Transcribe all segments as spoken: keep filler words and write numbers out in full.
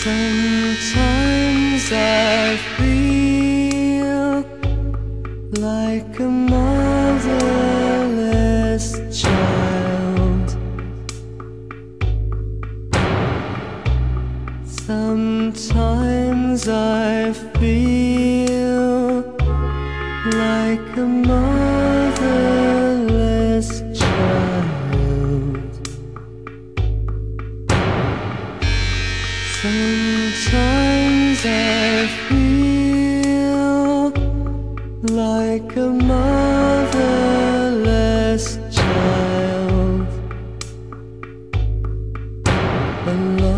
Sometimes I feel like a motherless child. Sometimes I feel like a motherless child. Sometimes I feel like a motherless child, a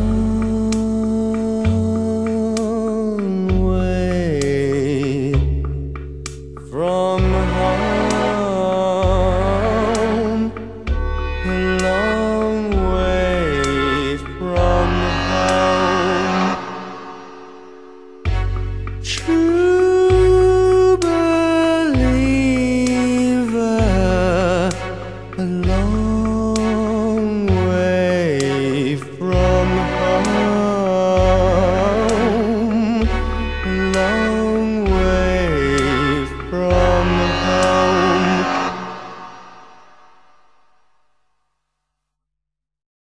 long way from home, a long way from home. True.